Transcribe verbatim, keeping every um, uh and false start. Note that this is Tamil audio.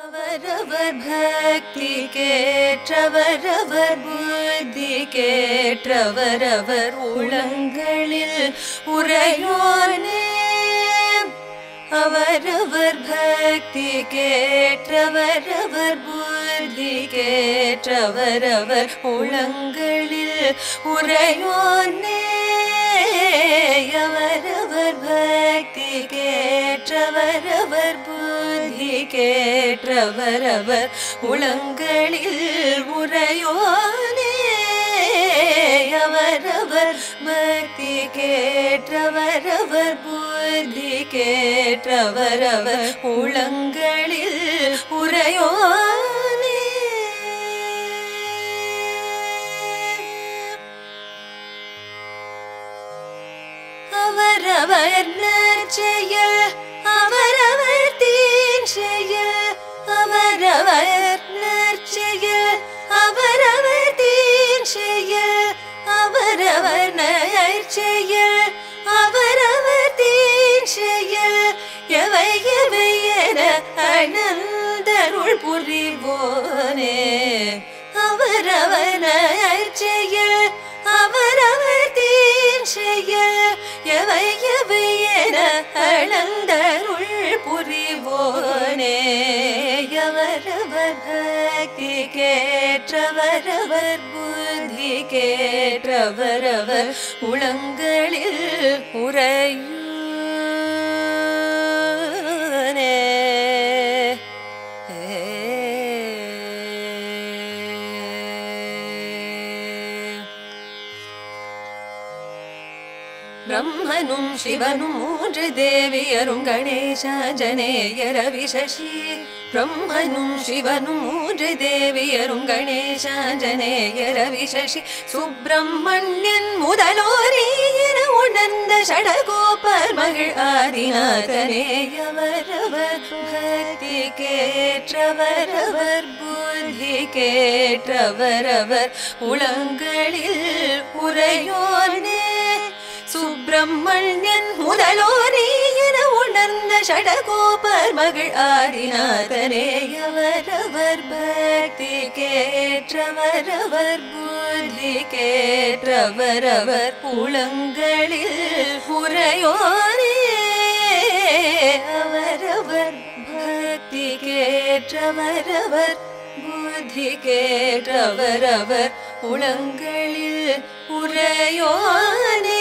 அவரவர் பக்தி கேற்றவரவர் புத்தி கேற்றவரவர் உளங்களில் உறையோனே. அவரவர் பக்தி கேற்றவரவர் புத்தி கேற்றவரவர் உளங்களில் உறையோனே. அவரவர் பக்தி கேற்றவரவர் புத்தி கேற்றவரவர் உளங்களில் உறையோனே. அவரவர் பக்தி கேற்றவரவர் புத்தி கேற்றவரவர் உளங்களில் உறையோனே. அவரவர் நற்செயல் அவரவர் தீன்செயல் அவரவர் நற்செயல் அவரவர் தீன்செயல் அவரவர் நற்செயல் அவரவர் தீன்செயல் எவை எவை என அனந்தருள் புரிவோனே. அவரவர் நற்செயல் அவரவர் தீன்செயல் எவை எவை என அனந்தருள் புரிவோனே. அவரவர் பக்தி கேற்றவரவர் புத்தி கேற்றவரவர் உளங்களில் உறையோனே. பிரம்மனும் சிவனும் மூன்று தேவியரும் கணேசாஞ்சனேயர் ரவிசசி. பிரம்மனும் சிவனும் மூன்று தேவியரும் கணேசாஞ்சனேயர் ரவிசசி. சுப்பிரமணியன் முதலோரே என உணர்ந்த ஷடகோபர் மகிழ் ஆதிநாதனே. அவரவர் பக்தி கேற்றவரவர் புத்தி கேற்றவரவர் உளங்களில் உறையோனே. சுப்பிரமணியன் முதலோரே என உணர்ந்த ஷடகோபர் மகிழ் ஆதிநாதனே. அவரவர் பக்தி கேற்றவரவர் புத்தி கேற்றவரவர் உளங்களில் உறையோனே. அவரவர் பக்தி கேற்றவரவர் புத்தி கேற்றவரவர் உளங்களில் உறையோனே.